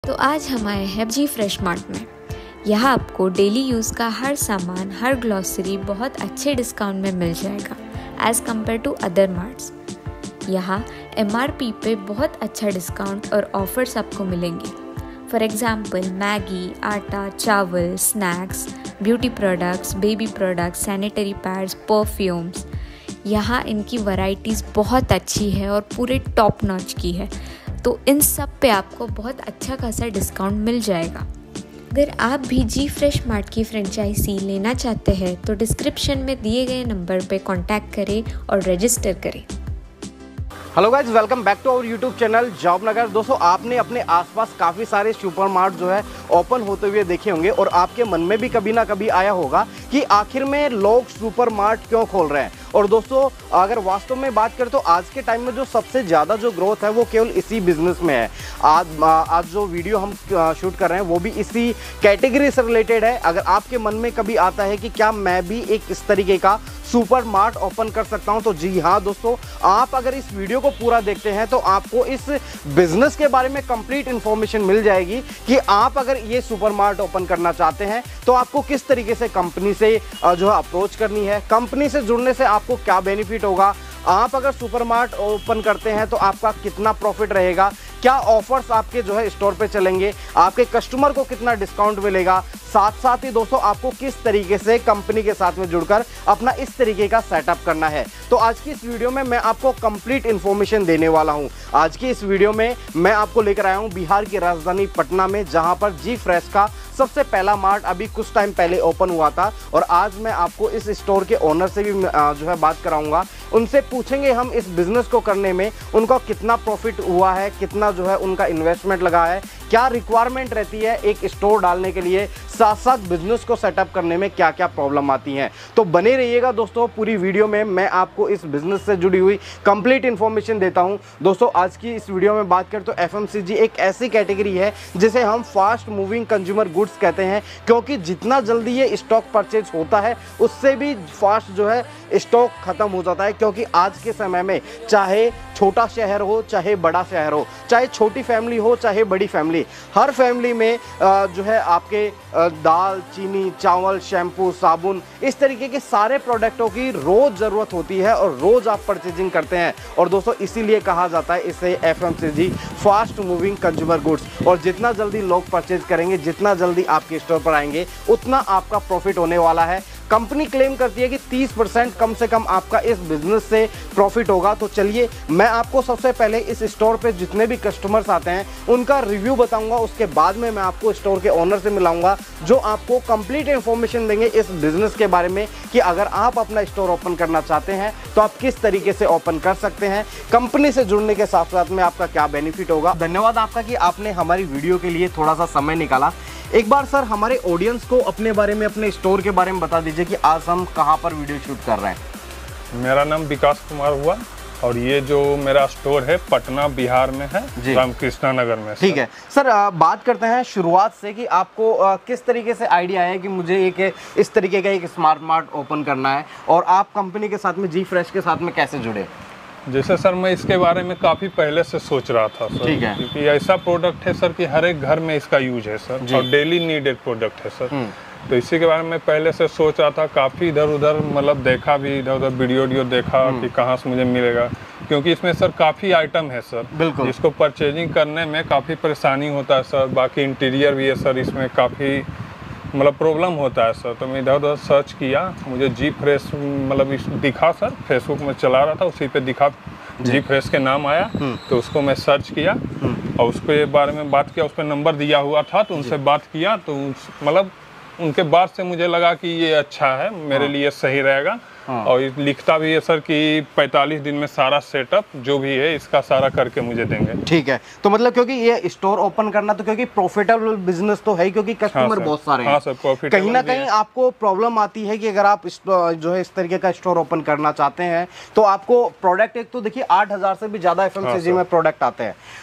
तो आज हम आए हैं जी फ्रेश मार्ट में। यहाँ आपको डेली यूज़ का हर सामान, हर ग्लॉसरी बहुत अच्छे डिस्काउंट में मिल जाएगा as compare to other marts. यहाँ MRP पे बहुत अच्छा डिस्काउंट और ऑफर्स आपको मिलेंगे। फॉर एग्ज़ाम्पल मैगी, आटा, चावल, snacks, beauty products, baby products, sanitary pads, perfumes. यहाँ इनकी वैरायटीज़ बहुत अच्छी है और पूरे टॉप नॉच की है, तो इन सब पे आपको बहुत अच्छा खासा डिस्काउंट मिल जाएगा। अगर आप भी जी फ्रेश मार्ट की फ्रेंचाइजी लेना चाहते हैं तो डिस्क्रिप्शन में दिए गए नंबर पे कांटेक्ट करें और रजिस्टर करें। Hello guys, welcome back to our YouTube channel Jobnagar. दोस्तों, आपने अपने आसपास काफ़ी सारे सुपरमार्ट जो है ओपन होते हुए देखे होंगे और आपके मन में भी कभी ना कभी आया होगा कि आखिर में लोग सुपरमार्ट क्यों खोल रहे हैं। और दोस्तों, अगर वास्तव में बात करें तो आज के टाइम में जो सबसे ज़्यादा जो ग्रोथ है वो केवल इसी बिजनेस में है। आज जो वीडियो हम शूट कर रहे हैं वो भी इसी कैटेगरी से रिलेटेड है। अगर आपके मन में कभी आता है कि क्या मैं भी एक इस तरीके का सुपर मार्ट ओपन कर सकता हूं, तो जी हाँ दोस्तों, आप अगर इस वीडियो को पूरा देखते हैं तो आपको इस बिजनेस के बारे में कंप्लीट इंफॉर्मेशन मिल जाएगी कि आप अगर ये सुपर मार्ट ओपन करना चाहते हैं तो आपको किस तरीके से कंपनी से जो है अप्रोच करनी है, कंपनी से जुड़ने से आपको क्या बेनिफिट होगा, आप अगर सुपर मार्ट ओपन करते हैं तो आपका कितना प्रॉफिट रहेगा, क्या ऑफर्स आपके जो है स्टोर पे चलेंगे, आपके कस्टमर को कितना डिस्काउंट मिलेगा, साथ साथ ही दोस्तों आपको किस तरीके से कंपनी के साथ में जुड़कर अपना इस तरीके का सेटअप करना है। तो आज की इस वीडियो में मैं आपको कंप्लीट इन्फॉर्मेशन देने वाला हूं। आज की इस वीडियो में मैं आपको लेकर आया हूं बिहार की राजधानी पटना में, जहां पर जी फ्रेश का सबसे पहला मार्ट अभी कुछ टाइम पहले ओपन हुआ था। और आज मैं आपको इस स्टोर के ओनर से भी जो है बात कराऊंगा। उनसे पूछेंगे हम इस बिजनेस को करने में उनका कितना प्रॉफिट हुआ है, कितना जो है उनका इन्वेस्टमेंट लगा है, क्या रिक्वायरमेंट रहती है एक स्टोर डालने के लिए, साथ साथ बिजनेस को सेटअप करने में क्या क्या प्रॉब्लम आती हैं। तो बने रहिएगा दोस्तों, पूरी वीडियो में मैं आपको इस बिजनेस से जुड़ी हुई कंप्लीट इन्फॉर्मेशन देता हूं। दोस्तों, आज की इस वीडियो में बात करें तो FMCG एक ऐसी कैटेगरी है जिसे हम फास्ट मूविंग कंज्यूमर गुड्स कहते हैं, क्योंकि जितना जल्दी ये स्टॉक परचेज होता है उससे भी फास्ट जो है स्टॉक खत्म हो जाता है। क्योंकि आज के समय में चाहे छोटा शहर हो चाहे बड़ा शहर हो, चाहे छोटी फैमिली हो चाहे बड़ी फैमिली, हर फैमिली में जो है आपके दाल, चीनी, चावल, शैम्पू, साबुन, इस तरीके के सारे प्रोडक्टों की रोज़ ज़रूरत होती है और रोज़ आप परचेजिंग करते हैं। और दोस्तों, इसीलिए कहा जाता है इसे FMCG, fast moving consumer goods. और जितना जल्दी लोग परचेज करेंगे, जितना जल्दी आपके स्टोर पर आएंगे, उतना आपका प्रॉफिट होने वाला है। कंपनी क्लेम करती है कि 30% कम से कम आपका इस बिजनेस से प्रॉफिट होगा। तो चलिए, मैं आपको सबसे पहले इस स्टोर पे जितने भी कस्टमर्स आते हैं उनका रिव्यू बताऊंगा। उसके बाद में मैं आपको स्टोर के ओनर से मिलाऊंगा जो आपको कंप्लीट इंफॉर्मेशन देंगे इस बिजनेस के बारे में कि अगर आप अपना स्टोर ओपन करना चाहते हैं तो आप किस तरीके से ओपन कर सकते हैं, कंपनी से जुड़ने के साथ साथ में आपका क्या बेनिफिट होगा। धन्यवाद आपका कि आपने हमारी वीडियो के लिए थोड़ा सा समय निकाला। एक बार सर हमारे ऑडियंस को अपने बारे में, अपने स्टोर के बारे में बता दीजिए कि आज हम कहां पर वीडियो शूट कर रहे हैं। मेरा नाम विकास कुमार हुआ और ये जो मेरा स्टोर है पटना बिहार में है, रामकृष्णा नगर में। ठीक है सर, बात करते हैं शुरुआत से कि आपको किस तरीके से आइडिया है कि मुझे एक इस तरीके का एक स्मार्ट मार्ट ओपन करना है और आप कंपनी के साथ में जी फ्रेश के साथ में कैसे जुड़े। जैसे सर, मैं इसके बारे में काफ़ी पहले से सोच रहा था सर। ठीक है। क्योंकि ऐसा प्रोडक्ट है सर कि हर एक घर में इसका यूज है सर और डेली नीडेड प्रोडक्ट है सर। तो इसी के बारे में पहले से सोच रहा था, काफ़ी इधर उधर मतलब देखा भी, इधर उधर वीडियो देखा कि कहाँ से मुझे मिलेगा। क्योंकि इसमें सर काफ़ी आइटम है सर, बिल्कुल, जिसको परचेजिंग करने में काफ़ी परेशानी होता है सर। बाकी इंटीरियर भी है सर, इसमें काफ़ी मतलब प्रॉब्लम होता है सर। तो मैं इधर उधर सर्च किया, मुझे जी फ्रेश मतलब दिखा सर, फेसबुक में चला रहा था, उसी पे दिखा जी फ्रेश के नाम आया। तो उसको मैं सर्च किया और उसके बारे में बात किया, उस पर नंबर दिया हुआ था तो उनसे बात किया। तो मतलब उनके बाद से मुझे लगा कि ये अच्छा है, मेरे लिए सही रहेगा। और लिखता भी है सर कि 45 दिन में सारा सेटअप जो भी है इसका सारा करके मुझे देंगे। ठीक है, तो मतलब क्योंकि ये स्टोर ओपन करना तो क्योंकि प्रॉफिटेबल बिजनेस तो है, क्योंकि कस्टमर बहुत सारे हैं। सर, प्रॉफिटेबल कहीं ना कहीं आपको प्रॉब्लम आती है कि अगर आप जो है इस तरीके का स्टोर ओपन करना चाहते हैं तो आपको प्रोडक्ट, एक तो देखिए 8000 से भी ज्यादा FMCG में प्रोडक्ट आते हैं,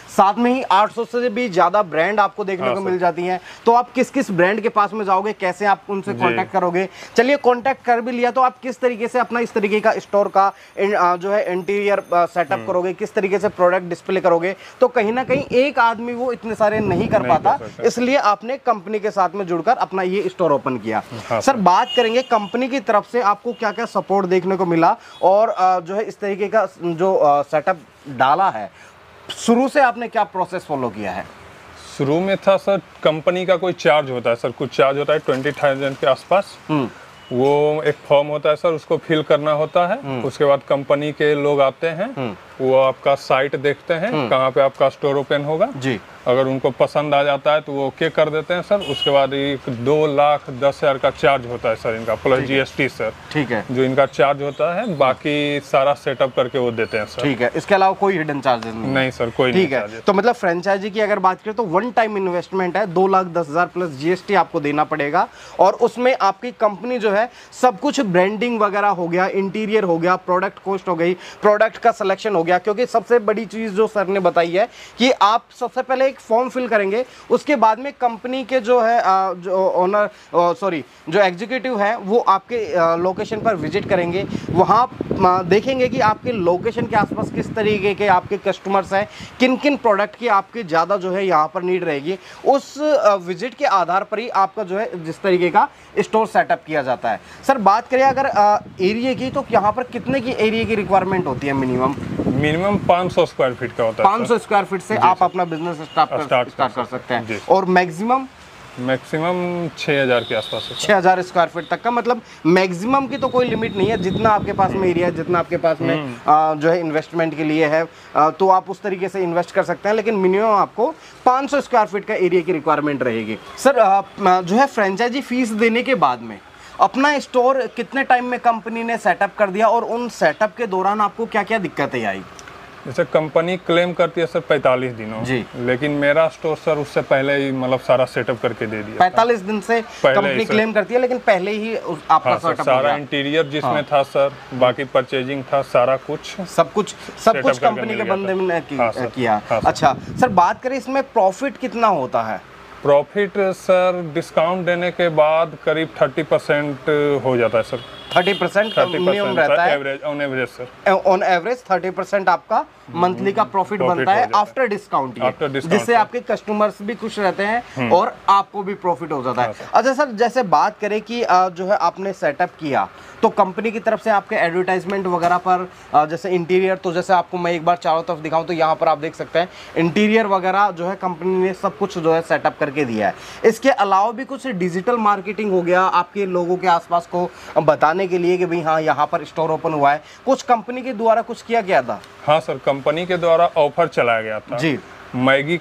साथ में ही 800 से भी ज्यादा ब्रांड आपको देखने को मिल जाती हैं। तो आप किस किस ब्रांड के पास में जाओगे, कैसे आप उनसे कांटेक्ट करोगे? चलिए कांटेक्ट कर भी लिया, तो आप किस तरीके से अपना इस तरीके का स्टोर का जो है इंटीरियर सेटअप करोगे, किस तरीके से प्रोडक्ट डिस्प्ले करोगे? तो कहीं ना कहीं एक आदमी वो इतने सारे नहीं कर पाता, इसलिए आपने कंपनी के साथ में जुड़कर अपना ये स्टोर ओपन किया। सर बात करेंगे कंपनी की तरफ से आपको क्या क्या सपोर्ट देखने को मिला, और जो है इस तरीके का जो सेटअप डाला है, शुरू से आपने क्या प्रोसेस फॉलो किया है? शुरू में था सर, कंपनी का कोई चार्ज होता है सर, कुछ चार्ज होता है 20,000 के आसपास। वो एक फॉर्म होता है सर, उसको फिल करना होता है। उसके बाद कंपनी के लोग आते हैं, वो आपका साइट देखते हैं कहाँ पे आपका स्टोर ओपन होगा जी। अगर उनको पसंद आ जाता है तो वो ओके कर देते हैं सर। उसके बाद 2,10,000 का चार्ज होता है सर इनका, प्लस GST सर। ठीक है, जो इनका चार्ज होता है, बाकी सारा सेटअप करके वो देते हैं सर। ठीक है, इसके अलावा कोई हिडन चार्जेस नहीं सर, कोई नहीं। ठीक है, तो मतलब फ्रेंचाइजी की अगर बात करें तो वन टाइम इन्वेस्टमेंट है, 2,10,000 प्लस GST आपको देना पड़ेगा, और उसमें आपकी कंपनी जो है सब कुछ ब्रांडिंग वगैरह हो गया, इंटीरियर हो गया, प्रोडक्ट कॉस्ट हो गई, प्रोडक्ट का सिलेक्शन हो गया। क्योंकि सबसे बड़ी चीज जो सर ने बताई है कि आप सबसे पहले एक फॉर्म फिल करेंगे, उसके बाद में कंपनी के जो है जो ओनर जो एग्जीक्यूटिव है वो आपके लोकेशन पर विजिट करेंगे। वहाँ देखेंगे कि आपके लोकेशन के आसपास किस तरीके के आपके कस्टमर्स हैं, किन किन प्रोडक्ट की आपके ज़्यादा जो है यहाँ पर नीड रहेगी। उस विजिट के आधार पर ही आपका जो है जिस तरीके का स्टोर सेटअप किया जाता है। सर बात करें अगर एरिया की, तो यहाँ पर कितने की एरिया की रिक्वायरमेंट होती है? मिनिमम 500 स्क्वायर फीट का होता है। 500 स्क्वायर फीट से आप अपना बिजनेस स्टार्ट कर सकते हैं, और मैक्सिमम 6,000 के आसपास, 6,000 स्क्वायर फीट तक का। मतलब मैक्सिमम की तो कोई लिमिट नहीं है, जितना आपके पास में एरिया है, जितना आपके पास में जो है इन्वेस्टमेंट के लिए है, तो आप उस तरीके से इन्वेस्ट कर सकते हैं। लेकिन मिनिमम आपको 500 स्क्वायर फीट का एरिया की रिक्वायरमेंट रहेगी। सर जो है फ्रेंचाइजी फीस देने के बाद में अपना स्टोर कितने टाइम में कंपनी ने सेटअप कर दिया, और उन सेटअप के दौरान आपको क्या क्या दिक्कतें आई? जैसे कंपनी क्लेम करती है सर 45 दिनों जी, लेकिन मेरा स्टोर सर उससे पहले ही मतलब सारा सेटअप करके दे दिया। 45 दिन से कंपनी क्लेम करती है, लेकिन पहले ही आपका सेटअप सारा इंटीरियर जिसमें था सर, बाकी परचेजिंग था, सारा कुछ सब कुछ कंपनी के बंदे ने किया। अच्छा सर बात करें इसमें प्रॉफिट कितना होता है? प्रॉफिट सर डिस्काउंट देने के बाद करीब 30% हो जाता है सर। 30% मिनिमम रहता है on average sir. On average 30% आपका मंथली का प्रॉफिट बनता है आफ्टर डिस्काउंट, जिससे आपके कस्टमर्स भी खुश रहते हैं और आपको भी प्रॉफिट हो जाता है। अच्छा सर जैसे बात करें कि जो है आपने सेटअप किया, तो कंपनी की तरफ से आपके एडवर्टाइजमेंट वगैरह पर जैसे इंटीरियर, तो जैसे आपको मैं एक बार चारों तरफ दिखाऊं तो यहाँ पर आप देख सकते हैं इंटीरियर वगैरह जो है कंपनी ने सब कुछ जो है सेटअप करके दिया है। इसके अलावा भी कुछ डिजिटल मार्केटिंग हो गया आपके लोगों के आसपास को बताने के लिए कि भाई हाँ यहाँ पर स्टोर ओपन हुआ है, कुछ कंपनी के द्वारा कुछ किया गया था? हाँ सर, कंपनी के द्वारा ऑफर चलाया गया था जी। मैगी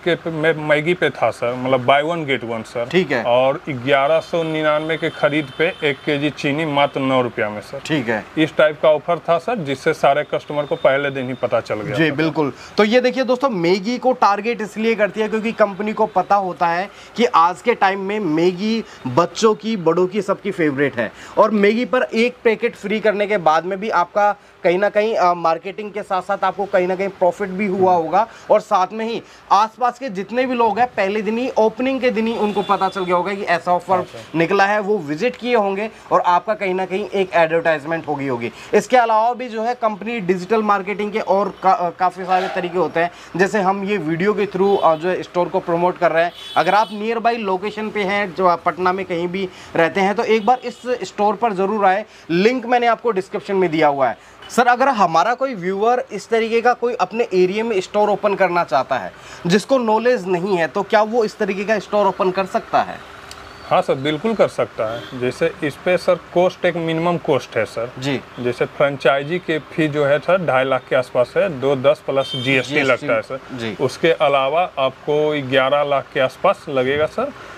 पे था सर, मतलब बाय 1 गेट 1 सर। ठीक है। और 1199 के खरीद पे 1 केजी चीनी मात्र 9 रुपया में सर। ठीक है। इस टाइप का ऑफर था सर, जिससे सारे कस्टमर को पहले दिन ही पता चल गया जी। बिल्कुल। तो ये देखिए दोस्तों, मैगी को टारगेट इसलिए करती है क्योंकि कंपनी को पता होता है कि आज के टाइम में मैगी बच्चों की, बड़ों की, सबकी फेवरेट है। और मैगी पर एक पैकेट फ्री करने के बाद में भी आपका कहीं ना कहीं मार्केटिंग के साथ साथ आपको कहीं ना कहीं प्रॉफिट भी हुआ होगा, और साथ में ही आसपास के जितने भी लोग हैं पहले दिन ही, ओपनिंग के दिन ही उनको पता चल गया होगा कि ऐसा ऑफर निकला है, वो विजिट किए होंगे और आपका कहीं ना कहीं एक एडवर्टाइजमेंट होगी। इसके अलावा भी जो है कंपनी डिजिटल मार्केटिंग के और काफ़ी सारे तरीके होते हैं, जैसे हम ये वीडियो के थ्रू जो है स्टोर को प्रमोट कर रहे हैं। अगर आप नियर बाई लोकेशन पे हैं, जो आप पटना में कहीं भी रहते हैं, तो एक बार इस स्टोर पर ज़रूर आए, लिंक मैंने आपको डिस्क्रिप्शन में दिया हुआ है। सर अगर हमारा कोई व्यूअर इस तरीके का कोई अपने एरिया में स्टोर ओपन करना चाहता है, जिसको नॉलेज नहीं है, तो क्या वो इस तरीके का स्टोर ओपन कर सकता है? हाँ सर, बिल्कुल कर सकता है। जैसे इस पे सर कॉस्ट एक मिनिमम कॉस्ट है सर जी। जैसे फ्रेंचाइजी के फी जो है सर 2.5 लाख के आसपास है, 210 प्लस GST लगता है सर जी। उसके अलावा आपको 11 लाख के आसपास लगेगा सर।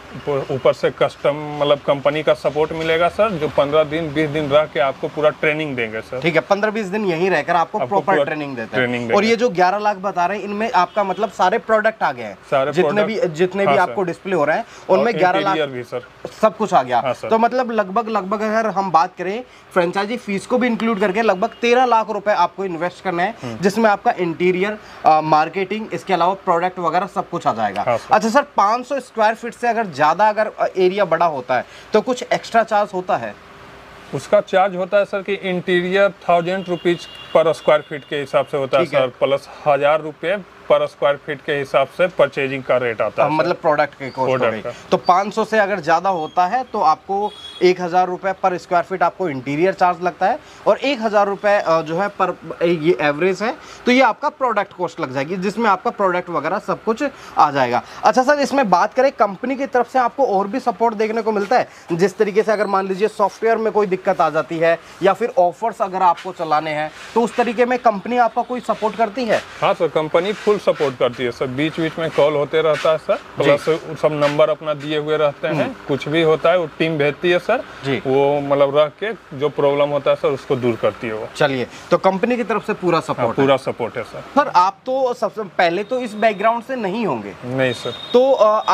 ऊपर से कस्टम मतलब कंपनी का सपोर्ट मिलेगा सर, जो 15 दिन 20 दिन रह के आपको पूरा ट्रेनिंग देंगे सर। ठीक है, 15-20 दिन यहीं रहकर आपको प्रॉपर ट्रेनिंग देते हैं। और ये जो 11 लाख बता रहे हैं, इनमें आपका मतलब सारे प्रोडक्ट आ गए हैं, सारे जितने भी आपको डिस्प्ले हो रहे हैं उनमें 11 लाख भी सर सब कुछ आ गया। तो मतलब लगभग अगर हम बात करें फ्रेंचाइजी फीस को भी इंक्लूड करके लगभग 13 लाख रुपए आपको इन्वेस्ट करना है, जिसमें आपका इंटीरियर, मार्केटिंग, इसके अलावा प्रोडक्ट वगैरह सब कुछ आ जाएगा। अच्छा सर, 500 स्क्वायर फीट से अगर ज्यादा अगर एरिया बड़ा होता है तो कुछ एक्स्ट्रा चार्ज होता है? उसका चार्ज होता है सर कि इंटीरियर 1000 रुपीज पर स्क्वायर फीट के हिसाब से होता है सर, प्लस 1000 रुपये पर स्क्वायर फीट के हिसाब से परचेजिंग का रेट आता है, मतलब प्रोडक्ट के कॉस्ट हो गई। तो 500 से अगर ज्यादा होता है तो आपको 1000 रुपए पर स्क्वायर फीट आपको इंटीरियर चार्ज लगता है, और 1000 रुपए जो है पर, ये एवरेज है, तो ये आपका प्रोडक्ट कॉस्ट लग जाएगी, जिसमें आपका प्रोडक्ट वगैरह सब कुछ आ जाएगा। अच्छा सर, इसमें बात करें कंपनी की तरफ से आपको और भी सपोर्ट देखने को मिलता है, जिस तरीके से अगर मान लीजिए सॉफ्टवेयर में कोई दिक्कत आ जाती है या फिर ऑफर्स अगर आपको चलाने हैं, तो उस तरीके में कंपनी आपका कोई सपोर्ट करती है? हाँ सर, कंपनी फुल सपोर्ट करती है सर, बीच बीच में कॉल होते रहता है सर, प्लस सब नंबर अपना दिए हुए रहते हैं, कुछ भी होता है वो टीम भेजती है सर, वो मतलब रख के जो प्रॉब्लम होता है सर उसको दूर करती है वो। चलिए, तो कंपनी की तरफ से पूरा सपोर्ट पूरा सपोर्ट है सर। सर आप तो सबसे पहले तो इस बैकग्राउंड से नहीं होंगे? नहीं सर। तो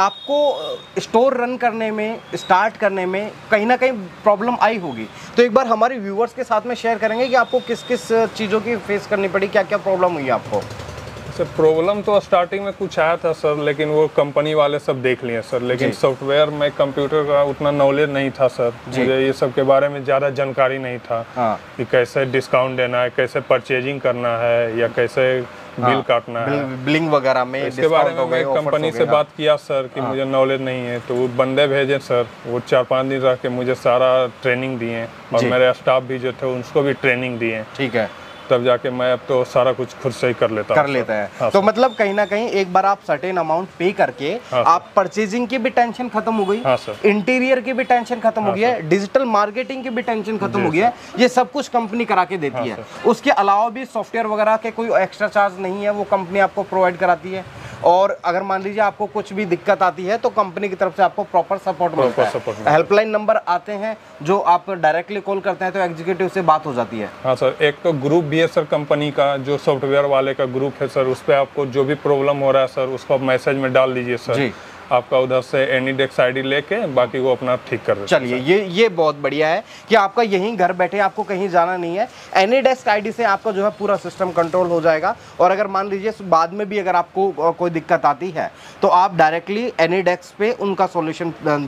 आपको स्टोर रन करने में, स्टार्ट करने में कहीं ना कहीं प्रॉब्लम आई होगी, तो एक बार हमारे व्यूअर्स के साथ में शेयर करेंगे कि आपको किस किस चीज़ों की फेस करनी पड़ी, क्या क्या प्रॉब्लम हुई आपको? सर प्रॉब्लम तो स्टार्टिंग में कुछ आया था सर, लेकिन वो कंपनी वाले सब देख लिए सर, लेकिन सॉफ्टवेयर में कंप्यूटर का उतना नॉलेज नहीं था सर, मुझे ये सब के बारे में ज़्यादा जानकारी नहीं था कि कैसे डिस्काउंट देना है, कैसे परचेजिंग करना है, या कैसे बिल काटना है, बिलिंग वगैरह में। इसके बारे में मैं कंपनी से बात किया सर कि मुझे नॉलेज नहीं है, तो वो बंदे भेजे सर, वो 4-5 दिन रह के मुझे सारा ट्रेनिंग दिए, और मेरे स्टाफ भी जो थे उनको भी ट्रेनिंग दिए। ठीक है, तब जाके मैं अब तो सारा कुछ खुद से ही कर लेता है। हाँ, तो मतलब कहीं ना कहीं एक बार आप सर्टेन अमाउंट पे करके आप परचेजिंग की भी टेंशन खत्म हो गई, इंटीरियर की भी टेंशन खत्म हो गया है, डिजिटल मार्केटिंग की भी टेंशन खत्म हो गया है, ये सब कुछ कंपनी करा के देती है। उसके अलावा भी सॉफ्टवेयर वगैरह के कोई एक्स्ट्रा चार्ज नहीं है, वो कंपनी आपको प्रोवाइड कराती है। और अगर मान लीजिए आपको कुछ भी दिक्कत आती है तो कंपनी की तरफ से आपको प्रॉपर सपोर्ट मिलता है। हेल्पलाइन नंबर आते हैं जो आप डायरेक्टली कॉल करते हैं तो एग्जीक्यूटिव से बात हो जाती है। हाँ सर, एक तो ग्रुप भी है सर कंपनी का, जो सॉफ्टवेयर वाले का ग्रुप है सर, उस पर आपको जो भी प्रॉब्लम हो रहा है सर उसको आप मैसेज में डाल दीजिए सर जी। आपका उधर से एनीडेस्क आईडी लेके बाकी वो अपना ठीक कर देते। चलिए, ये बहुत बढ़िया है कि आपका यहीं घर बैठे, आपको कहीं जाना नहीं है, एनीडेस्क आईडी से आपका जो है पूरा सिस्टम कंट्रोल हो जाएगा। और अगर मान लीजिए बाद में भी अगर आपको कोई दिक्कत आती है तो आप डायरेक्टली एनीडेस्क पे उनका सॉल्यूशन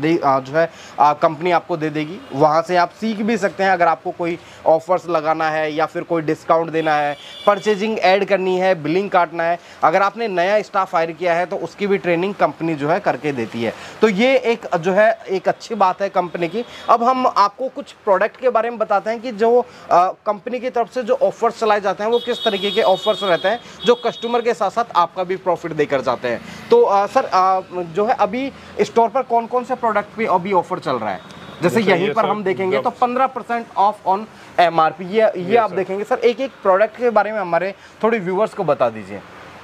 जो है कंपनी आपको दे देगी। वहाँ से आप सीख भी सकते हैं, अगर आपको कोई ऑफर्स लगाना है या फिर कोई डिस्काउंट देना है, परचेजिंग ऐड करनी है, बिलिंग काटना है, अगर आपने नया स्टाफ हायर किया है तो उसकी भी ट्रेनिंग कंपनी जो है करके देती है। तो ये एक जो है एक अच्छी बात है कंपनी की। अब हम आपको कुछ प्रोडक्ट के बारे में बताते हैं कि जो कंपनी की तरफ से जो ऑफर्स चलाए जाते हैं वो किस तरीके के ऑफर्स रहते हैं, जो कस्टमर के साथ साथ आपका भी प्रॉफिट देकर जाते हैं। तो सर जो है अभी स्टोर पर कौन कौन से प्रोडक्ट पे अभी ऑफर चल रहा है? जैसे यहीं पर हम देखेंगे तो 15% ऑफ ऑन MRP, ये आप देखेंगे। सर एक एक प्रोडक्ट के बारे में हमारे थोड़ी व्यूअर्स को बता दीजिए।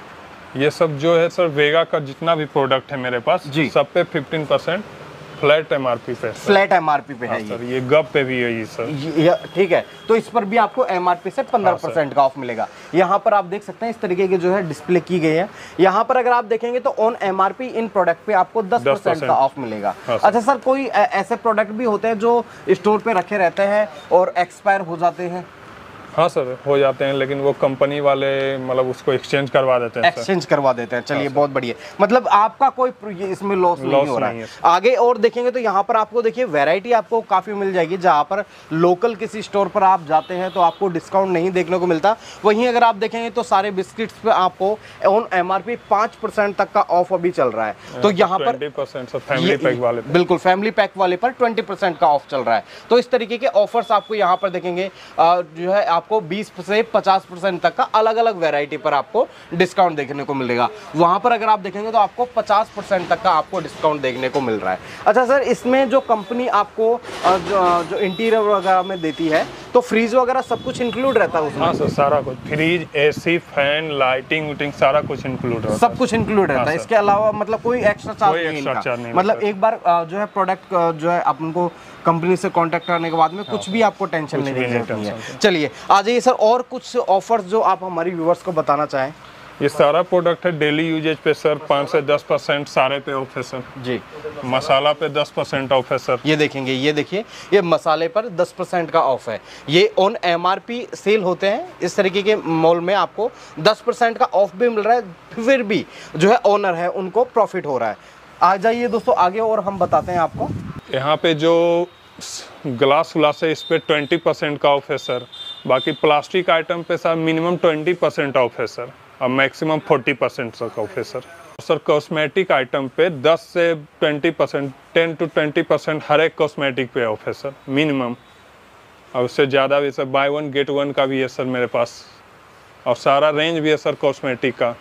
ये सब जो है सर वेगा का जितना भी प्रोडक्ट है मेरे पास जी, सब पे 15% फ्लैट MRP पे, फ्लैट MRP पे है सर। ये गप पे भी है ये सर, ठीक है। तो इस पर भी आपको MRP से 15% का ऑफ मिलेगा। यहाँ पर आप देख सकते हैं इस तरीके की जो है डिस्प्ले की गई है। यहाँ पर अगर आप देखेंगे तो ऑन MRP इन प्रोडक्ट पे आपको 10% का ऑफ मिलेगा। अच्छा सर, कोई ऐसे प्रोडक्ट भी होते हैं जो स्टोर पे रखे रहते हैं और एक्सपायर हो जाते हैं? हाँ सर, हो जाते हैं, लेकिन वो कंपनी वाले मतलब उसको एक्सचेंज करवा देते हैं, एक्सचेंज करवा देते हैं। चलिए बहुत बढ़िया, मतलब आपका कोई इसमें लॉस नहीं हो रहा है। आगे और देखेंगे तो यहाँ पर आपको देखिए वैरायटी आपको काफ़ी मिल जाएगी। जहाँ पर लोकल किसी स्टोर पर आप जाते हैं तो आपको डिस्काउंट नहीं देखने को मिलता, वहीं अगर आप देखेंगे तो सारे बिस्किट्स पे आपको ऑन MRP 5% तक का ऑफ अभी चल रहा है। तो यहाँ पर 20% फैमिली पैक वाले, बिल्कुल फैमिली पैक वाले पर 20% का ऑफ चल रहा है। तो इस तरीके के ऑफर्स आपको यहाँ पर देखेंगे जो है आपको 20 से 50% तक का अलग अलग वैरायटी पर आपको डिस्काउंट देखने को मिलेगा। वहाँ पर अगर आप देखेंगे तो आपको 50% तक का आपको डिस्काउंट देखने को मिल रहा है। अच्छा सर, इसमें जो कंपनी आपको जो इंटीरियर वगैरह में देती है तो फ्रीज वगैरह सब कुछ इंक्लूड रहता है उसमें? हाँ सर, सारा कुछ, फ्रीज, एसी, फैन, लाइटिंग विटिंग सारा कुछ इंक्लूड रहता है। सब कुछ इंक्लूड रहता है। इसके अलावा मतलब कोई एक्स्ट्रा चार्ज नहीं, मतलब एक बार जो है प्रोडक्ट जो है अपन को कंपनी से कांटेक्ट करने के बाद में कुछ भी आपको टेंशन नहीं लेनी है। चलिए आ जाइए सर, और कुछ ऑफर्स जो आप हमारी व्यूअर्स को बताना चाहें। ये सारा प्रोडक्ट है डेली यूजेज पे सर 5 से 10% सारे पे ऑफ है सर जी। मसाला पे 10% ऑफ है सर। ये देखेंगे, ये देखिए, ये मसाले पर 10% का ऑफ है। ये ऑन MRP सेल होते हैं। इस तरीके के मॉल में आपको 10% का ऑफ भी मिल रहा है, फिर भी जो है ओनर है उनको प्रॉफिट हो रहा है। आ जाइए दोस्तों आगे और हम बताते हैं आपको। यहाँ पे जो ग्लास है इस पे 20% का ऑफ है सर। बाकी प्लास्टिक आइटम पे सर मिनिमम 20% ऑफ है सर और मैक्सिमम 40% तक ऑफ है सर। कॉस्मेटिक आइटम पे 10 से 20%, 10 to 20% हर एक कॉस्मेटिक पे ऑफ है सर मिनिमम, और उससे ज़्यादा भी सर बाय 1 गेट 1 का भी है सर मेरे पास, और सारा रेंज भी है सर कॉस्मेटिक का।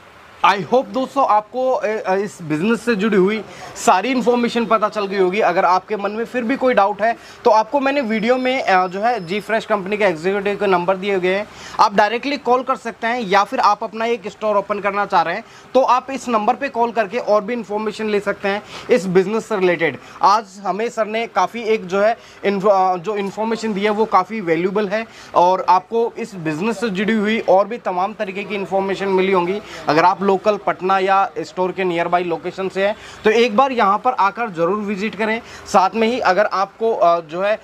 आई होप दोस्तों आपको इस बिजनेस से जुड़ी हुई सारी इन्फॉर्मेशन पता चल गई होगी। अगर आपके मन में फिर भी कोई डाउट है तो आपको मैंने वीडियो में जो है जी फ्रेश कंपनी के एग्जीक्यूटिव के नंबर दिए गए हैं, आप डायरेक्टली कॉल कर सकते हैं, या फिर आप अपना एक स्टोर ओपन करना चाह रहे हैं तो आप इस नंबर पे कॉल करके और भी इन्फॉर्मेशन ले सकते हैं इस बिज़नेस से रिलेटेड। आज हमें सर ने काफ़ी एक जो है जो इन्फॉर्मेशन दी है वो काफ़ी वैल्यूबल है, और आपको इस बिज़नेस से जुड़ी हुई और भी तमाम तरीके की इन्फॉर्मेशन मिली होंगी। अगर आप लोकल पटना या स्टोर के नियर बाई लोकेशन से है तो एक बार यहाँ पर आकर जरूर विजिट करें। साथ में ही अगर आपको जो है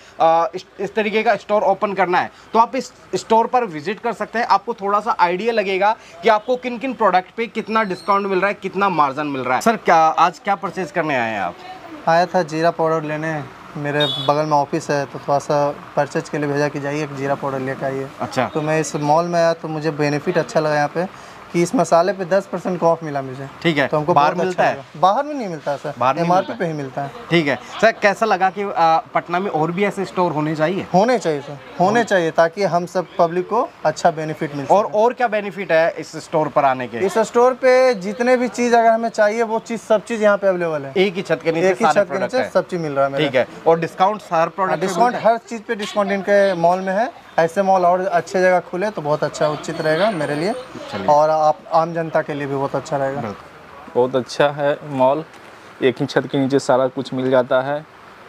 इस तरीके का स्टोर ओपन करना है तो आप इस स्टोर पर विजिट कर सकते हैं। आपको थोड़ा सा आइडिया लगेगा कि आपको किन किन प्रोडक्ट पे कितना डिस्काउंट मिल रहा है, कितना मार्जिन मिल रहा है। सर क्या आज क्या परचेज करने आए हैं आप? आया था जीरा पाउडर लेने, मेरे बगल में ऑफिस है तो थोड़ा सा परचेज के लिए भेजा कि जाइए जीरा पाउडर लेकर आइए। अच्छा। तो मैं इस मॉल में आया तो मुझे बेनिफिट अच्छा लगा यहाँ पे कि इस मसाले पे 10% का ऑफ मिला मुझे। ठीक है। तो हमको बाहर मिलता है? बाहर में नहीं मिलता सर, MRP पे ही मिलता है। ठीक है सर, कैसा लगा कि पटना में और भी ऐसे स्टोर होने चाहिए? होने चाहिए सर, होने चाहिए, ताकि हम सब पब्लिक को अच्छा बेनिफिट मिल सके। और क्या बेनिफिट है इस स्टोर पर आने के? इस स्टोर पे जितने भी चीज़ अगर हमें चाहिए वो चीज़ सब चीज़ यहाँ पे अवेलेबल है। एक ही छत के नीचे सब चीज़ मिल रहा है। ठीक है। और डिस्काउंट हर प्रोडक्ट, डिस्काउंट हर चीज़ पे डिस्काउंट इनके मॉल में है। ऐसे मॉल और अच्छे जगह खुले तो बहुत अच्छा उचित रहेगा मेरे लिए, और आप आम जनता के लिए भी बहुत अच्छा रहेगा। बहुत अच्छा है मॉल, एक ही छत के नीचे सारा कुछ मिल जाता है,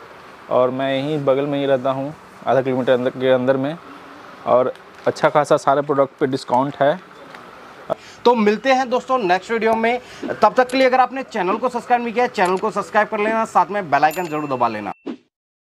और मैं यहीं बगल में ही रहता हूँ, आधा किलोमीटर के अंदर में, और अच्छा खासा सारे प्रोडक्ट पे डिस्काउंट है। तो मिलते हैं दोस्तों नेक्स्ट वीडियो में। तब तक के लिए अगर आपने चैनल को सब्सक्राइब नहीं किया, चैनल को सब्सक्राइब कर लेना, साथ में बेल आइकन जरूर दबा लेना।